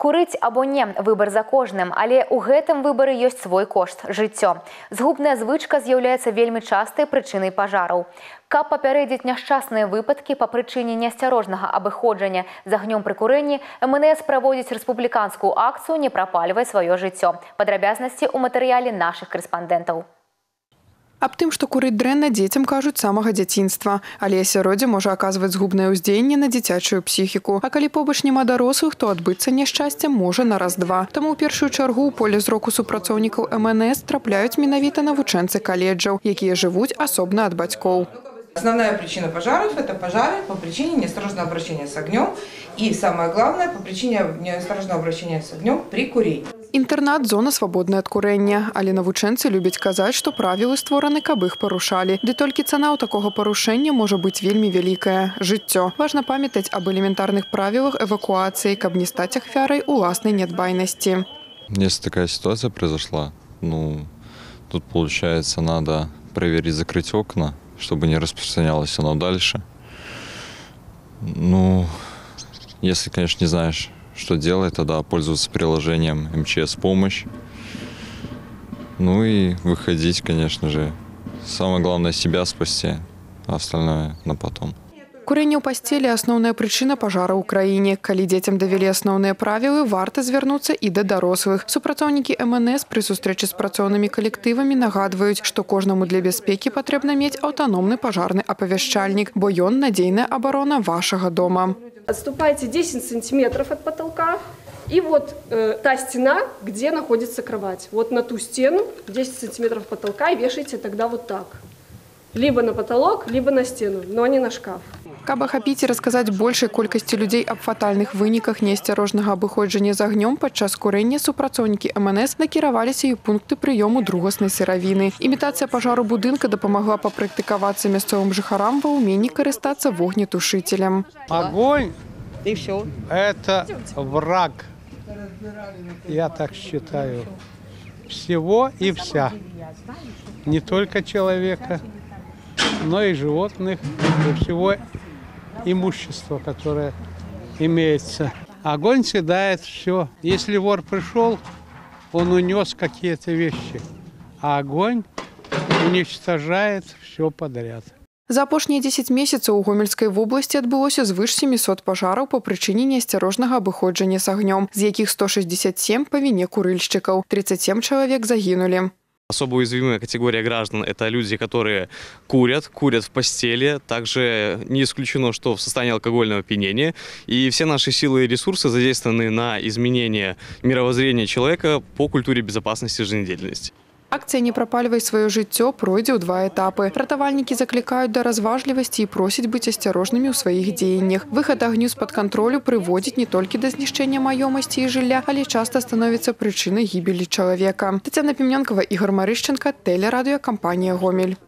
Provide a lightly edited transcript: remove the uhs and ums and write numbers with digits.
Курыць або не – выбор за кожным, але ў гэтым выбары ёсць свой кошт – жыццё. Згубная звычка з'яўляецца вельмі частай прычынай пажараў. Каб папярэдзіць няшчасныя выпадкі па прычыне неасцярожнага абыходжання з агнём пры курэнні, МНС праводзіць рэспубліканскую акцыю «Не прапальвай сваё жыццё». Падрабязнасці ў матэрыяле нашых корэспандэнтаў. Аб тым, што курыць дрэнна, дзецям кажуць з самага дзяцінства. Але асяроддзе можа аказваць згубнае ўздзеянне на дзіцячую псіхіку. А калі побач няма дарослых, то адбыцца няшчасце можа на раз-два. Таму ў першую чаргу ў поле зроку супрацоўнікаў МНС трапляюць менавіта навучэнцы каледжаў, якія жывуць асобна ад бацькоў. Основная причина пожаров – это пожары по причине неосторожного обращения с огнем. И самое главное – по причине неосторожного обращения с огнем при курении. Інтэрнат – зона свабодная ад курэння. Але навучэнцы любяць казаць, што правілы створаны, каб іх парушалі. Ды толькі цана ў такога парушэння можа быць вельмі вялікая – жыццё. Важна памятаць аб элементарных правілах эвакуацыі, каб не стаць ахвярай уласнай нядбайнасці. Если такая ситуация произошла, тут, получается, надо проверить, закрыть окна, чтобы не распространялось оно дальше. Если, конечно, не знаешь, что делать, тогда пользоваться приложением МЧС «Помощь». И выходить, конечно же. Самое главное – себя спасти, а остальное на потом. Курэнне ў пасцелі – асноўная прычына пажара ў краіне. Калі дзецям давялі асноўныя правілы, варта звярнуцца і да дарослых. Супрацоўнікі МНС пры сустрэчы з працоўнымі калектывамі нагадваюць, што кожнаму для бяспекі патрэбна мець аўтаномны пажарны апавяшчальнік, бо ён – надзейная абарона вашага дома. Отступайте 10 сантиметров от потолка. И вот та стена, где находится кровать. Вот на ту стену 10 сантиметров потолка и вешайте тогда вот так. Либо на потолок, либо на стену, но не на шкаф. Каб ахапіць і расказаць большай колькасці людзей аб фатальных выніках неасцярожнага абыходжання з агнём падчас курэння, супрацоўнікі МНС накіраваліся і ў пункты прыёму другаснай сыравіны. Імітацыя пажару будынка дапамагла папрактыкавацца мясцовым жыхарам ва ўменні карыстацца вогнетушителем. Огонь – это враг, я так считаю, всего и вся. Не только человека, но и животных, и всего имущества, которое имеется. Огонь съедает все. Если вор пришел, он унес какие-то вещи, а огонь уничтожает все подряд. За апошнія 10 месяцаў у Гомельскай вобласці адбылося звыш 700 пажараў па прычыне неасцярожнага абыходжання з агнём, з якіх 167 па віне курыльшчыкаў. 37 чалавек загінулі. Особо уязвимая категория граждан – это люди, которые курят в постели. Также не исключено, что в состоянии алкогольного опьянения. И все наши силы и ресурсы задействованы на изменение мировоззрения человека по культуре безопасности жизнедеятельности. Акцыя «Не прапальвай сваё жыццё» пройдзе ў 2 этапы. Ратавальнікі заклікаюць да разважлівасці і просяць быць асцярожнымі ў сваіх дзеяннях. Выхад агню з-пад кантролю прыводзіць не толькі да знішчэння маёмасці і жылля, але часта становіцца прычынай гібелі чалавека. Тацяна Пімнёнкава, Ігор Марышченка, тэлерадыёкампанія «Гомель».